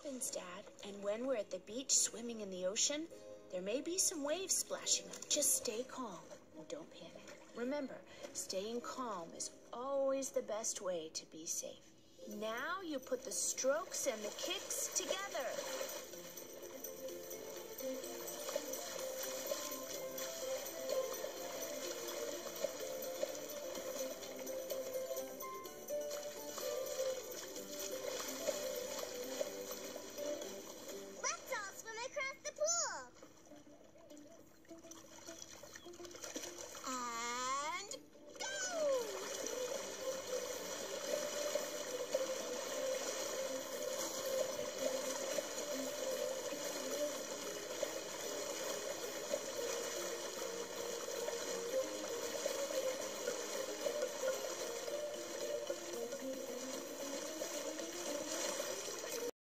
happens, Dad. And when we're at the beach swimming in the ocean, there may be some waves splashing up. Just stay calm and don't panic. Remember, staying calm is always the best way to be safe. Now you put the strokes and the kick